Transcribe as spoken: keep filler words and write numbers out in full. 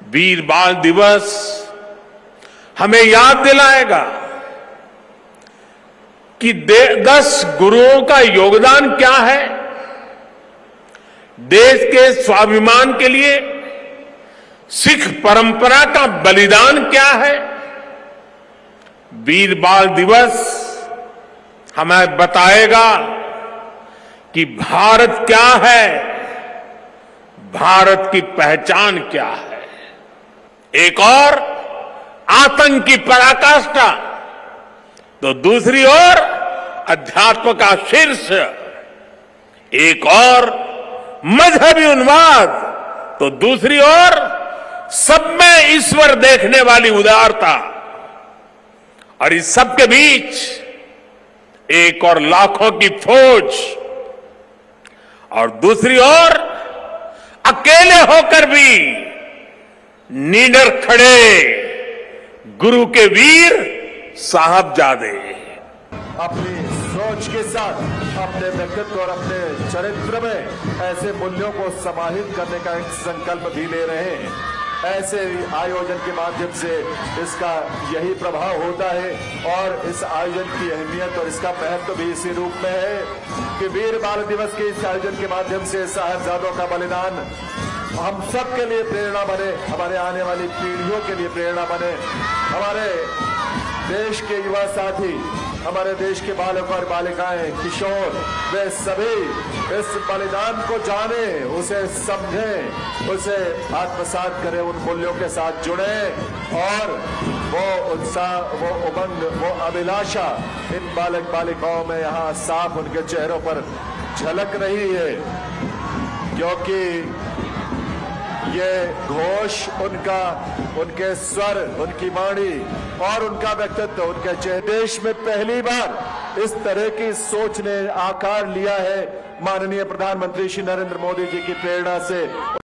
वीर बाल दिवस हमें याद दिलाएगा कि दस गुरुओं का योगदान क्या है, देश के स्वाभिमान के लिए सिख परंपरा का बलिदान क्या है। वीर बाल दिवस हमें बताएगा कि भारत क्या है, भारत की पहचान क्या है। एक और आतंक की पराकाष्ठा तो दूसरी ओर अध्यात्म का शीर्ष, एक और मजहबी उन्माद तो दूसरी ओर सब में ईश्वर देखने वाली उदारता, और इस सब के बीच एक और लाखों की फौज, और दूसरी ओर अकेले होकर भी निडर खड़े गुरु के वीर साहबजादे। अपनी सोच के साथ अपने व्यक्तित्व और अपने चरित्र में ऐसे मूल्यों को समाहित करने का एक संकल्प भी ले रहे हैं। ऐसे आयोजन के माध्यम से इसका यही प्रभाव होता है, और इस आयोजन की अहमियत और इसका महत्व भी इसी रूप में है कि वीर बाल दिवस के इस आयोजन के माध्यम से साहिबजादों का बलिदान हम सब के लिए प्रेरणा बने, हमारे आने वाली पीढ़ियों के लिए प्रेरणा बने। हमारे देश के युवा साथी, हमारे देश के बालक और बालिकाएं, किशोर, वे सभी इस बलिदान को जाने, उसे समझें, उसे आत्मसात करें, उन मूल्यों के साथ जुड़े, और वो उत्साह, वो उमंग, वो अभिलाषा इन बालक बालिकाओं में यहाँ साफ उनके चेहरों पर झलक रही है, क्योंकि ये घोष उनका, उनके स्वर, उनकी वाणी और उनका व्यक्तित्व, उनके चेहरे, देश में पहली बार इस तरह की सोच ने आकार लिया है माननीय प्रधानमंत्री श्री नरेंद्र मोदी जी की प्रेरणा से।